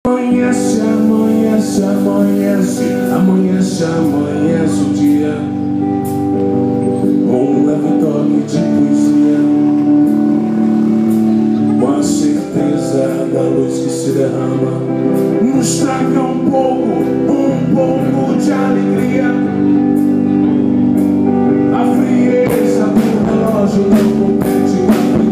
Amanhece, amanhece, amanhece, amanhece, amanhece o dia com um leve toque de poesia, com a certeza da luz que se derrama, nos traga um pouco de alegria. A frieza do relógio não compete.